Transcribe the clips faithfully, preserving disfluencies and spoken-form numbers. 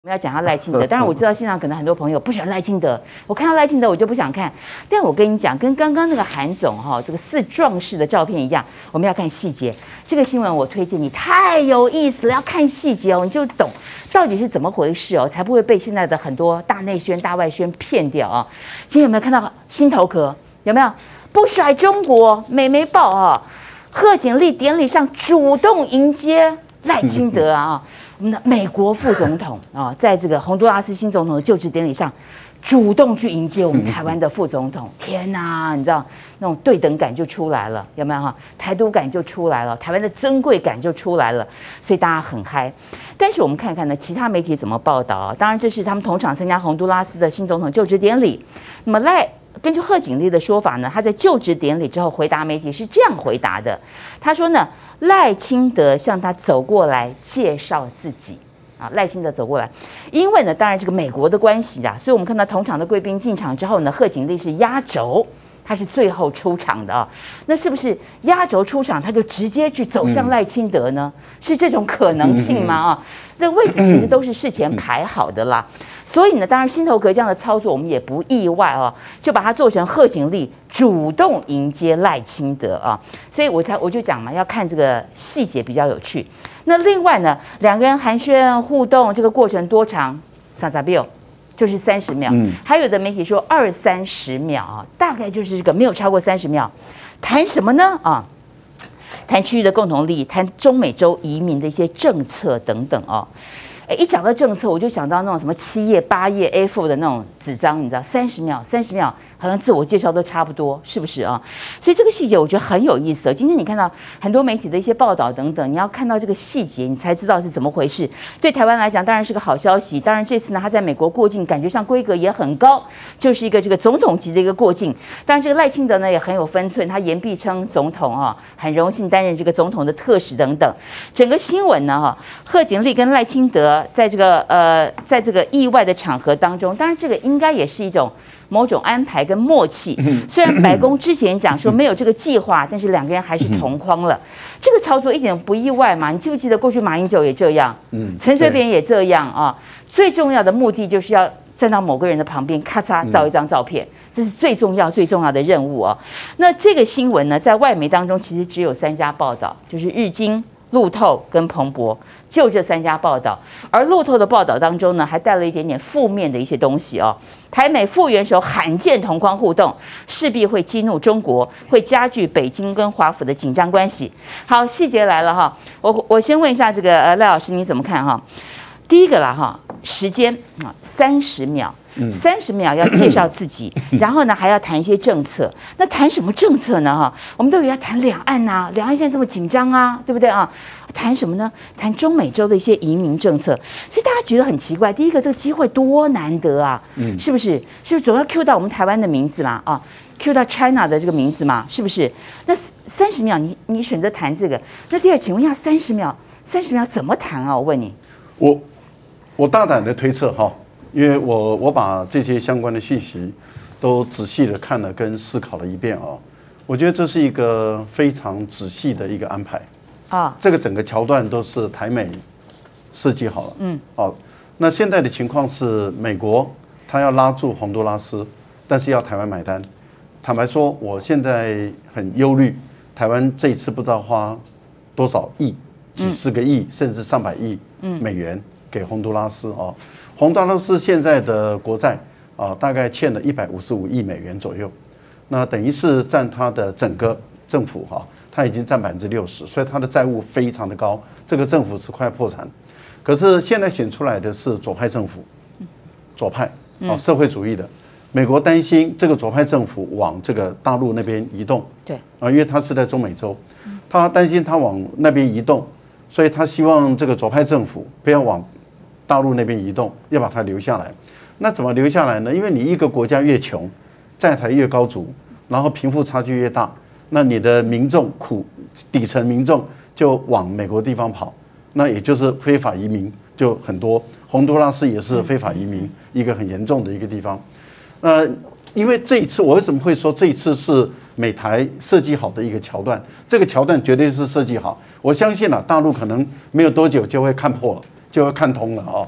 我们要讲他赖清德，当然我知道现场可能很多朋友不喜欢赖清德，我看到赖清德我就不想看。但我跟你讲，跟刚刚那个韩总哈这个四壮士的照片一样，我们要看细节。这个新闻我推荐你，太有意思了，要看细节哦，你就懂到底是怎么回事哦，才不会被现在的很多大内宣、大外宣骗掉啊、哦。今天有没有看到心头壳？有没有不甩中国？美媒报啊，贺锦丽典礼上主动迎接赖清德啊。我们的美国副总统啊，在这个洪都拉斯新总统的就职典礼上，主动去迎接我们台湾的副总统。天哪，你知道那种对等感就出来了，有没有哈？台独感就出来了，台湾的珍贵感就出来了，所以大家很嗨。但是我们看看呢，其他媒体怎么报道啊？当然，这是他们同场参加洪都拉斯的新总统就职典礼。那么赖。根据贺锦丽的说法呢，他在就职典礼之后回答媒体是这样回答的。他说呢，赖清德向他走过来介绍自己啊，赖清德走过来，因为呢，当然这个美国的关系啊，所以我们看到同场的贵宾进场之后呢，贺锦丽是压轴，他是最后出场的啊。那是不是压轴出场，他就直接去走向赖清德呢？嗯、是这种可能性吗？啊，那位置其实都是事前排好的啦。所以呢，当然心头壳这样的操作我们也不意外哦，就把它做成贺锦丽主动迎接赖清德啊，所以我才我就讲嘛，要看这个细节比较有趣。那另外呢，两个人寒暄互动这个过程多长？三十秒，就是三十秒。嗯，还有的媒体说二三十秒啊，大概就是这个没有超过三十秒。谈什么呢？啊，谈区域的共同利益，谈中美洲移民的一些政策等等哦。一讲到政策，我就想到那种什么七页、八页 A 四 的那种纸张，你知道，三十秒、三十秒，好像自我介绍都差不多，是不是啊？所以这个细节我觉得很有意思。今天你看到很多媒体的一些报道等等，你要看到这个细节，你才知道是怎么回事。对台湾来讲，当然是个好消息。当然这次呢，他在美国过境，感觉上规格也很高，就是一个这个总统级的一个过境。当然，这个赖清德呢也很有分寸，他言必称总统啊，很荣幸担任这个总统的特使等等。整个新闻呢，哈，贺锦丽跟赖清德。在这个呃，在这个意外的场合当中，当然这个应该也是一种某种安排跟默契。虽然白宫之前讲说没有这个计划，但是两个人还是同框了。这个操作一点不意外嘛？你记不记得过去马英九也这样，陈水扁也这样啊？最重要的目的就是要站到某个人的旁边，咔嚓照一张照片，这是最重要最重要的任务啊。那这个新闻呢，在外媒当中其实只有三家报道，就是日经、路透跟彭博。就这三家报道，而路透的报道当中呢，还带了一点点负面的一些东西哦。台美副元首罕见同框互动，势必会激怒中国，会加剧北京跟华府的紧张关系。好，细节来了哈，我我先问一下这个呃赖老师你怎么看哈？第一个啦哈，时间啊三十秒。三十秒要介绍自己，然后呢还要谈一些政策。那谈什么政策呢？哈，我们都以为要谈两岸呐、啊，两岸现在这么紧张啊，对不对啊？谈什么呢？谈中美洲的一些移民政策。所以大家觉得很奇怪，第一个这个机会多难得啊，嗯，是不是？是不是总要 Q 到我们台湾的名字嘛？啊 ，Q 到 China 的这个名字嘛？是不是？那三十秒你你选择谈这个，那第二，请问一下，三十秒三十秒怎么谈啊？我问你， 我我大胆的推测哈。因为我我把这些相关的信息都仔细的看了跟思考了一遍啊，我觉得这是一个非常仔细的一个安排啊。这个整个桥段都是台美设计好了，嗯，哦，那现在的情况是美国他要拉住洪都拉斯，但是要台湾买单。坦白说，我现在很忧虑，台湾这一次不知道花多少亿，几十个亿甚至上百亿美元给洪都拉斯啊。洪都拉斯现在的国债啊，大概欠了一百五十五亿美元左右，那等于是占它的整个政府哈，它已经占百分之六十，所以它的债务非常的高，这个政府是快破产。可是现在选出来的是左派政府，左派啊社会主义的，美国担心这个左派政府往这个大陆那边移动，对啊，因为它是在中美洲，他担心它往那边移动，所以他希望这个左派政府不要往大陆那边移动，要把它留下来。那怎么留下来呢？因为你一个国家越穷，债台越高筑，然后贫富差距越大，那你的民众苦底层民众就往美国地方跑，那也就是非法移民就很多。洪都拉斯也是非法移民一个很严重的一个地方。那因为这一次，我为什么会说这一次是美台设计好的一个桥段？这个桥段绝对是设计好，我相信啊，大陆可能没有多久就会看破了。就会看通了啊！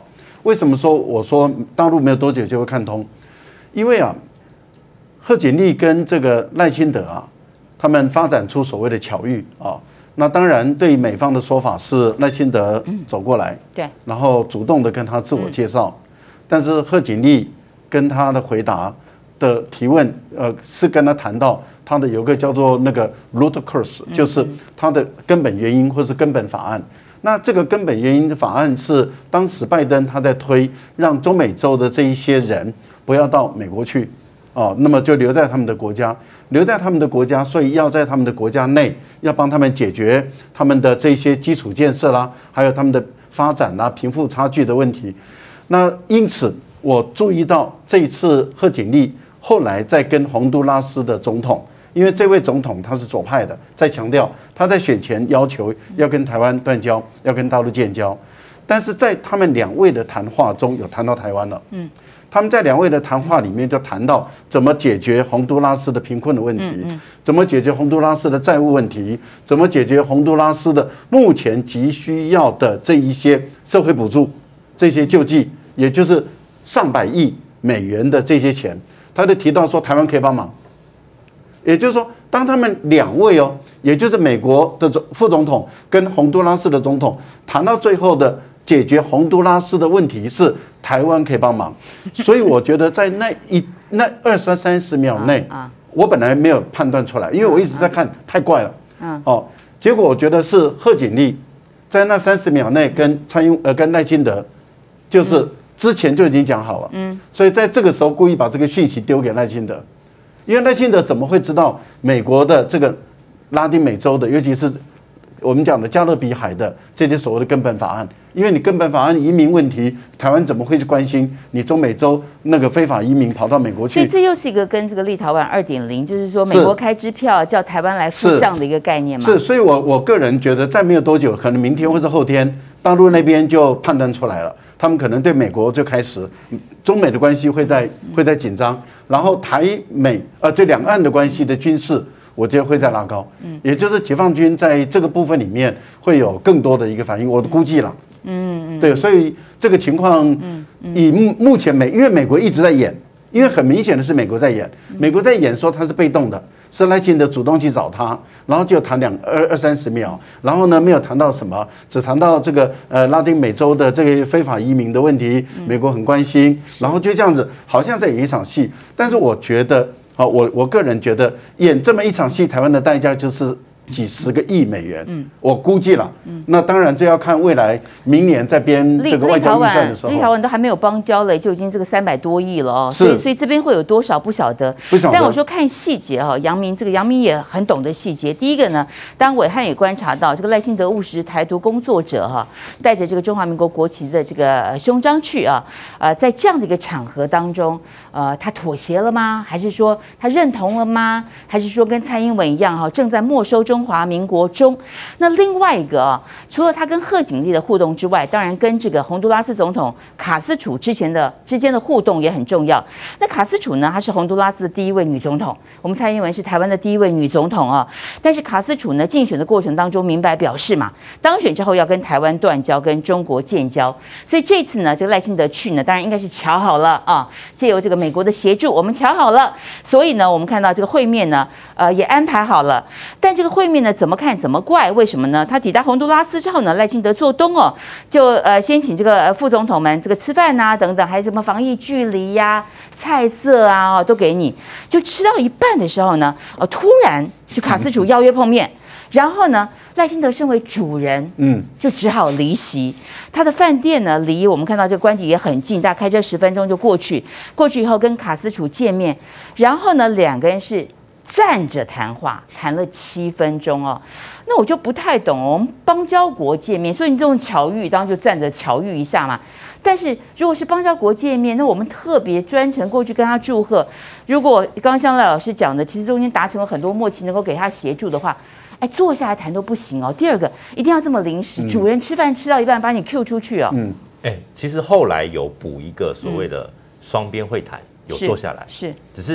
为什么说我说大陆没有多久就会看通？因为啊，贺锦丽跟这个赖清德啊，他们发展出所谓的巧遇啊。那当然，对美方的说法是赖清德走过来， 对， 然后主动的跟他自我介绍，但是贺锦丽跟他的回答的提问，呃，是跟他谈到他的有个叫做那个 root cause， 就是他的根本原因或是根本法案。那这个根本原因的法案是当时拜登他在推，让中美洲的这一些人不要到美国去。哦，那么就留在他们的国家，留在他们的国家，所以要在他们的国家内要帮他们解决他们的这些基础建设啦，还有他们的发展啦、贫富差距的问题。那因此，我注意到这一次贺锦丽后来在跟洪都拉斯的总统，因为这位总统他是左派的，在强调他在选前要求要跟台湾断交，要跟大陆建交，但是在他们两位的谈话中有谈到台湾了，嗯。他们在两位的谈话里面就谈到怎么解决洪都拉斯的贫困的问题，怎么解决洪都拉斯的债务问题，怎么解决洪都拉斯的目前急需要的这一些社会补助、这些救济，也就是上百亿美元的这些钱。他就提到说台湾可以帮忙，也就是说，当他们两位哦，也就是美国的副总统跟洪都拉斯的总统谈到最后的解决洪都拉斯的问题是台湾可以帮忙，所以我觉得在那一那二三三十秒内，我本来没有判断出来，因为我一直在看，太怪了，哦，结果我觉得是贺锦丽在那三十秒内跟蔡英呃跟赖清德，就是之前就已经讲好了，嗯，所以在这个时候故意把这个讯息丢给赖清德，因为赖清德怎么会知道美国的这个拉丁美洲的，尤其是我们讲的加勒比海的这些所谓的根本法案？因为你根本法案移民问题，台湾怎么会去关心你中美洲那个非法移民跑到美国去？ 所以这又是一个跟这个立陶宛二点零，就是说美国开支票叫台湾来付账的一个概念嘛？ 是，所以我我个人觉得，再没有多久，可能明天或者后天，大陆那边就判断出来了，他们可能对美国就开始中美的关系会在会在紧张，然后台美呃这两岸的关系的军事。我觉得会再拉高，也就是解放军在这个部分里面会有更多的一个反应，我估计了，嗯嗯，对，所以这个情况，以目目前美，因为美国一直在演，因为很明显的是美国在演，美国在演说他是被动的，是赖清德主动去找他，然后就谈两二二三十秒，然后呢没有谈到什么，只谈到这个呃拉丁美洲的这个非法移民的问题，美国很关心，然后就这样子，好像在演一场戏，但是我觉得。好，我我个人觉得演这么一场戏，台湾的代价就是几十个亿美元，嗯，我估计了，嗯，那当然这要看未来明年在编这个外交预算的时候， 立陶宛都还没有邦交嘞，就已经这个三百多亿了哦，所以所以这边会有多少不晓得， 不晓得。 但我说看细节哈，杨明这个杨明也很懂得细节。第一个呢，当然伟汉也观察到这个赖清德务实台独工作者哈，带着这个中华民国国旗的这个胸章去啊，呃，在这样的一个场合当中，呃，他妥协了吗？还是说他认同了吗？还是说跟蔡英文一样哈，正在没收中华民国中？那另外一个啊，除了他跟贺锦丽的互动之外，当然跟这个洪都拉斯总统卡斯楚之前的之间的互动也很重要。那卡斯楚呢，她是洪都拉斯的第一位女总统，我们蔡英文是台湾的第一位女总统啊。但是卡斯楚呢，竞选的过程当中明白表示嘛，当选之后要跟台湾断交，跟中国建交。所以这次呢，这个赖清德去呢，当然应该是瞧好了啊，借由这个美国的协助，我们瞧好了。所以呢，我们看到这个会面呢，呃，也安排好了。但这个会面呢，怎么看怎么怪？为什么呢？他抵达洪都拉斯之后呢，赖清德做东哦，就呃先请这个副总统们这个吃饭啊等等，还有什么防疫距离呀、啊、菜色啊、哦、都给你。就吃到一半的时候呢，哦，突然就卡斯楚邀约碰面，然后呢，赖清德身为主人，嗯，就只好离席。他的饭店呢，离我们看到这个官邸也很近，大概开车十分钟就过去。过去以后跟卡斯楚见面，然后呢，两个人是站着谈话，谈了七分钟哦。那我就不太懂哦，我们邦交国见面，所以你这种巧遇，当然就站着巧遇一下嘛。但是如果是邦交国见面，那我们特别专程过去跟他祝贺。如果刚刚像赖老师讲的，其实中间达成了很多默契，能够给他协助的话，哎，坐下来谈都不行哦。第二个，一定要这么临时，嗯、主人吃饭吃到一半把你 Q 出去哦。 嗯，哎，其实后来有补一个所谓的双边会谈，有坐下来， 是， 只是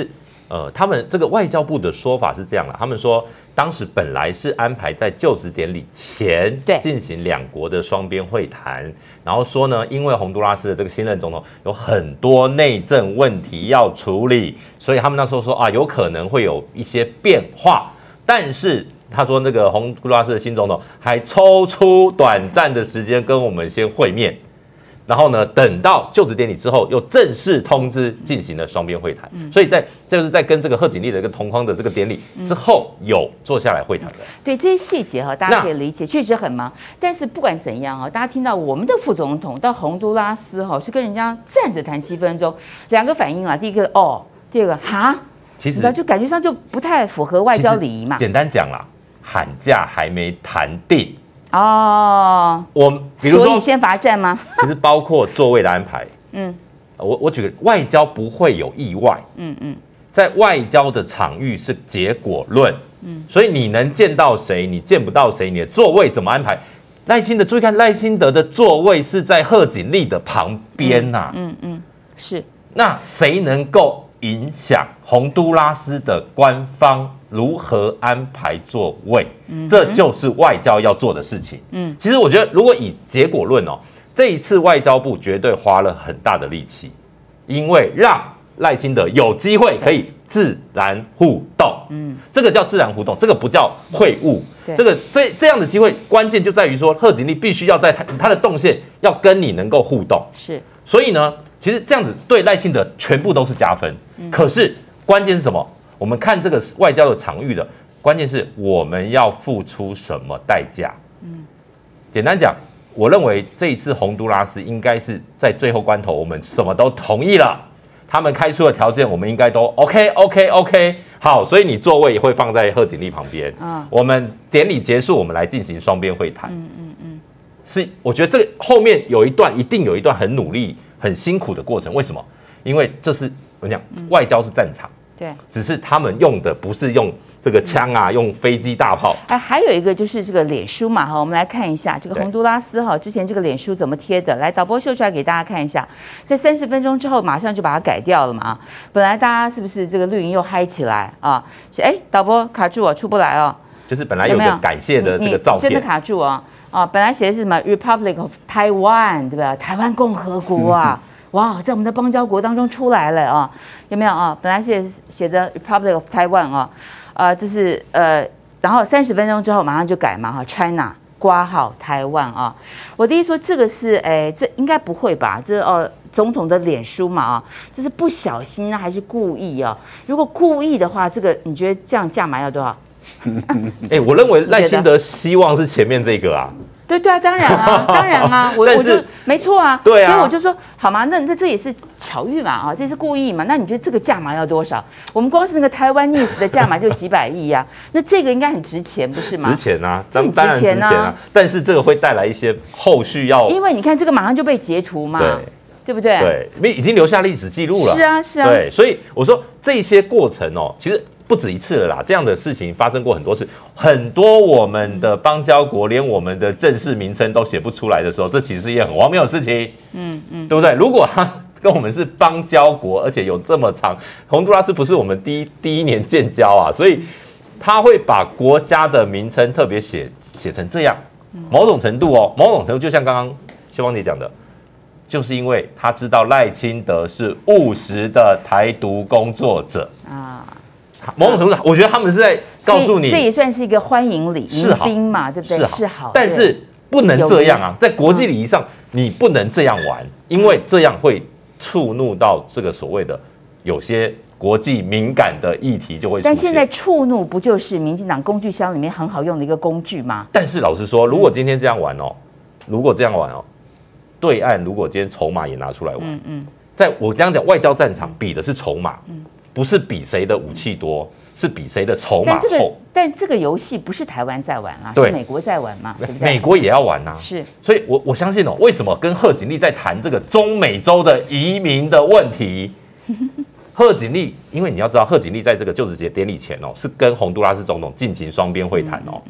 呃，他们这个外交部的说法是这样啦，他们说当时本来是安排在就职典礼前进行两国的双边会谈，然后说呢，因为洪都拉斯的这个新任总统有很多内政问题要处理，所以他们那时候说啊，有可能会有一些变化，但是他说那个洪都拉斯的新总统还抽出短暂的时间跟我们先会面。然后呢，等到就职典礼之后，又正式通知进行了双边会谈。嗯、所以在这就是在跟这个贺锦丽的一个同框的这个典礼之后，有坐下来会谈的。 对这些细节哈，大家可以理解，确实很忙。但是不管怎样哈，大家听到我们的副总统到洪都拉斯哈是跟人家站着谈七分钟，两个反应啊，第一个哦，第二个哈， 其实你知道就感觉上就不太符合外交礼仪嘛。 简单讲啦，喊价还没谈定。 哦， 我比如说， 所以先罚站吗？ 其实包括座位的安排，嗯，我我举个外交不会有意外，嗯嗯，在外交的场域是结果论，嗯，所以你能见到谁，你见不到谁，你的座位怎么安排？赖清德注意看，赖清德的座位是在贺锦丽的旁边呐、啊， 嗯 嗯, 嗯，是， 那谁能够影响洪都拉斯的官方如何安排座位？嗯、这就是外交要做的事情。嗯，其实我觉得，如果以结果论哦，这一次外交部绝对花了很大的力气，因为让赖清德有机会可以自然互动。嗯，这个叫自然互动，这个不叫会晤。这个这这样的机会，关键就在于说，贺锦丽必须要在他他的动线要跟你能够互动。 是， 所以呢，其实这样子对赖清德全部都是加分。嗯、可是关键是什么？我们看这个外交的场域的关键是我们要付出什么代价。嗯，简单讲，我认为这一次洪都拉斯应该是在最后关头，我们什么都同意了，他们开出的条件，我们应该都 OK OK OK。好，所以你座位也会放在贺锦丽旁边。嗯，我们典礼结束，我们来进行双边会谈。嗯嗯嗯，是，我觉得这个后面有一段，一定有一段很努力、很辛苦的过程。为什么？因为这是我讲，外交是战场。 对， 只是他们用的不是用这个枪啊，用飞机大炮。 哎，还有一个就是这个脸书嘛，哈，我们来看一下这个洪都拉斯哈，之前这个脸书怎么贴的？来，导播秀出来给大家看一下，在三十分钟之后马上就把它改掉了嘛。本来大家是不是这个绿营又嗨起来啊？哎，导播卡住我出不来哦。 就是本来有个感谢的这个照片， 真的卡住哦。啊，本来写的是什么 Republic of Taiwan， 对吧？台湾共和国啊。哇，在我们的邦交国当中出来了啊，有没有啊？本来写写的 Republic of Taiwan 啊，呃，这是呃，然后三十分钟之后马上就改嘛哈 ，China 括号台湾啊。我第一说这个是哎，这应该不会吧？这哦，总统的脸书嘛啊，这是不小心啊还是故意啊？如果故意的话，这个你觉得这样价码要多少？ 哎，我认为赖清德希望是前面这个啊。 对对啊，当然啊，当然啊，我我就没错啊， 对啊， 所以我就说好嘛，那那这也是巧遇嘛啊，这是故意嘛？那你觉得这个价码要多少？我们光是那个台湾 Nice 的价码就几百亿啊，那这个应该很值钱，不是吗？ 值钱啊，当然值钱啊，但是这个会带来一些后续要， 因为你看这个马上就被截图嘛，对对不对？ 对，因为已经留下历史记录了。 是啊是啊， 对，所以我说这些过程哦，其实。不止一次了啦，这样的事情发生过很多次，很多我们的邦交国连我们的正式名称都写不出来的时候，这其实是一件很荒谬的事情，嗯嗯，对不对？如果他跟我们是邦交国，而且有这么长，洪都拉斯不是我们第一第一年建交啊，所以他会把国家的名称特别写写成这样，某种程度哦，某种程度就像刚刚秀芳姐讲的。就是因为他知道赖清德是务实的台独工作者啊，某种程度上，我觉得他们是在告诉你， 这也算是一个欢迎礼迎宾嘛，对不对？是好， 但是不能这样啊，在国际礼仪上，你不能这样玩，因为这样会触怒到这个所谓的有些国际敏感的议题就会出现。 但现在触怒不就是民进党工具箱里面很好用的一个工具吗？ 但是老实说，如果今天这样玩哦，如果这样玩哦。对岸如果今天筹码也拿出来玩，嗯嗯，在我这样讲，外交战场比的是筹码，嗯，不是比谁的武器多，是比谁的筹码厚。但这个， 但这个游戏不是台湾在玩啊，是美国在玩嘛，对不对？ 美国也要玩啊， 是。所以我我相信哦，为什么跟贺锦丽在谈这个中美洲的移民的问题？贺锦丽，因为你要知道，贺锦丽在这个就职节典礼前哦，是跟洪都拉斯总统进行双边会谈哦。嗯嗯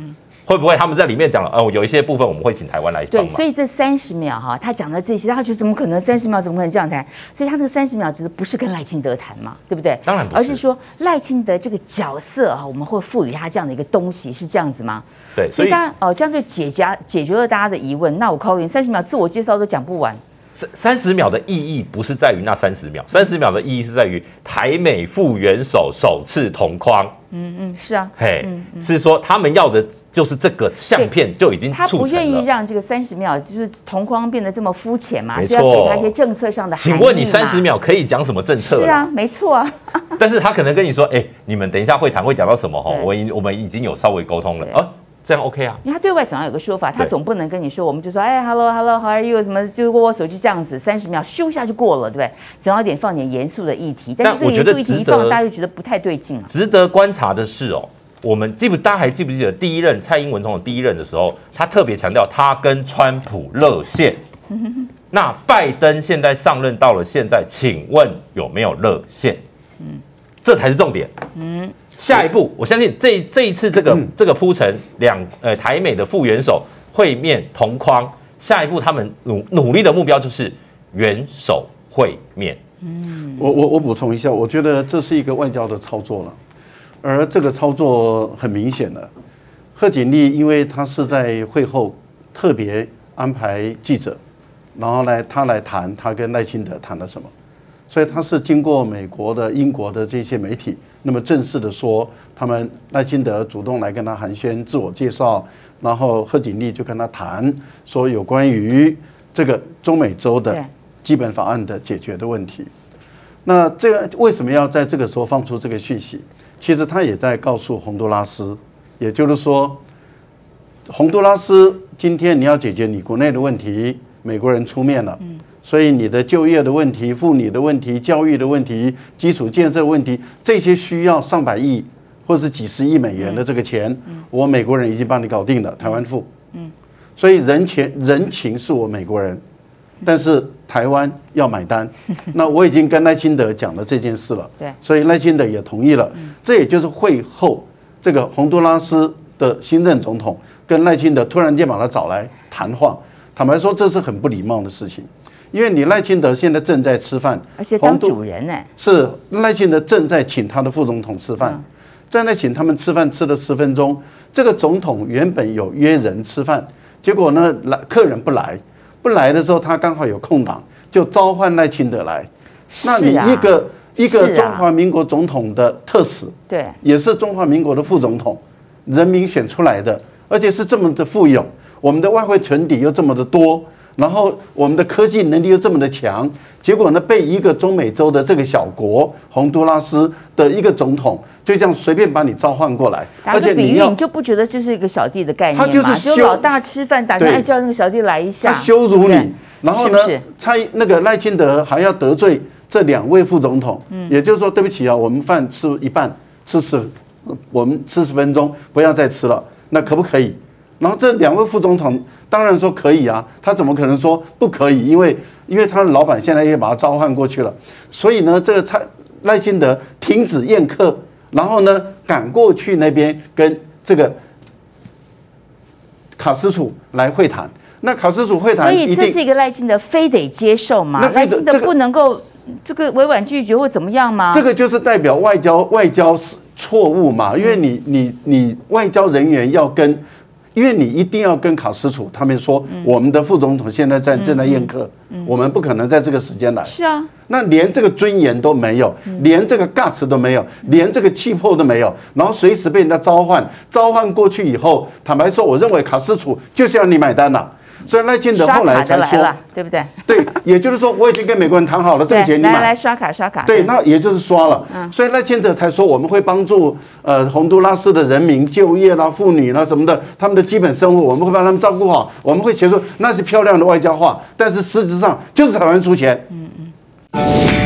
会不会他们在里面讲了？哦，有一些部分我们会请台湾来帮忙。 对，所以这三十秒哈，他讲的这些，他觉得怎么可能三十秒怎么可能这样谈？所以他这个三十秒其实不是跟赖清德谈嘛，对不对？ 当然不是， 而是说赖清德这个角色啊，我们会赋予他这样的一个东西，是这样子吗？ 对， 所以大家哦，这样就解决解决了大家的疑问。那我靠，连三十秒自我介绍都讲不完。 三三十秒的意义不是在于那三十秒，三十秒的意义是在于台美副元首首次同框。 嗯嗯，是啊， 嘿， 嗯嗯是说他们要的就是这个相片就已经他不愿意了。 让这个三十秒就是同框变得这么肤浅嘛， 没所以要给他一错些政策上的含义嘛。 请问你三十秒可以讲什么政策？ 是啊，没错啊。 但是他可能跟你说，哎、你们等一下会谈会讲到什么？哈， 对我已我们已经有稍微沟通了， 对啊，这样 OK 啊？ 因为他对外总要有个说法，他对总不能跟你说，我们就说，哎，hello hello，how are you？什么就握握手就这样子，三十秒咻一下就过了，对不对？总要点放点严肃的议题，但是这个但我觉得严肃议题一值得放，大家就觉得不太对劲啊。 值得观察的是哦，我们记不大家还记不记得第一任蔡英文总统第一任的时候，他特别强调他跟川普热线。那拜登现在上任到了现在，请问有没有热线？嗯，这才是重点。嗯，下一步，我相信这这一次这个、嗯、这个铺陈两呃台美的副元首会面同框，下一步他们努努力的目标就是元首会面。 嗯，我我我补充一下，我觉得这是一个外交的操作了，而这个操作很明显的，贺锦丽因为他是在会后特别安排记者，然后来他来谈他跟赖清德谈了什么，所以他是经过美国的、英国的这些媒体，那么正式的说，他们赖清德主动来跟他寒暄、自我介绍，然后贺锦丽就跟他谈说有关于这个中美洲的基本法案的解决的问题。那这个为什么要在这个时候放出这个讯息？其实他也在告诉洪都拉斯，也就是说，洪都拉斯今天你要解决你国内的问题，美国人出面了，所以你的就业的问题、妇女的问题、教育的问题、基础建设的问题，这些需要上百亿或是几十亿美元的这个钱，我美国人已经帮你搞定了，台湾付。所以人情人情是我美国人，但是台湾要买单。那我已经跟赖清德讲了这件事了， 对， 所以赖清德也同意了。这也就是会后这个洪都拉斯的新任总统跟赖清德突然间把他找来谈话。坦白说，这是很不礼貌的事情，因为你赖清德现在正在吃饭， 而且当主人呢， 是赖清德正在请他的副总统吃饭，正在请他们吃饭吃了十分钟。这个总统原本有约人吃饭，结果呢，来客人不来。不来的时候，他刚好有空档，就召唤赖清德来。那你一个一个中华民国总统的特使， 对， 也是中华民国的副总统，人民选出来的，而且是这么的富有，我们的外汇存底又这么的多，然后我们的科技能力又这么的强，结果呢，被一个中美洲的这个小国洪都拉斯的一个总统就这样随便把你召唤过来， 而且你要你就不觉得就是一个小弟的概念吗？ 他就是就老大吃饭，打算爱叫那个小弟来一下， 他羞辱你，然后呢，蔡那个赖清德还要得罪这两位副总统，也就是说，对不起啊，我们饭吃一半，吃十，我们吃十分钟，不要再吃了，那可不可以？然后这两位副总统当然说可以啊，他怎么可能说不可以？因为因为他的老板现在也把他召唤过去了，所以呢，这个蔡赖清德停止宴客。然后呢，赶过去那边跟这个卡斯楚来会谈。那卡斯楚会谈， 所以这是一个赖清德非得接受嘛？赖清德不能够这个委婉拒绝或怎么样吗？ 这个就是代表外交外交错误嘛？因为你你你外交人员要跟，因为你一定要跟卡斯楚他们说，我们的副总统现在在正在宴客，我们不可能在这个时间来。 是啊。 那连这个尊严都没有，连这个 guts 都没有，连这个气魄都没有，然后随时被人家召唤，召唤过去以后，坦白说，我认为卡斯楚就是要你买单了。所以赖清德后来才说， 对不对？ 对，也就是说，我已经跟美国人谈好了，这个钱你买， 来来刷卡刷卡。 对，那也就是刷了。所以赖清德才说我们会帮助呃洪都拉斯的人民就业啦、妇女啦什么的，他们的基本生活我们会帮他们照顾好，我们会协助，那是漂亮的外交话，但是实质上就是台湾出钱。嗯嗯。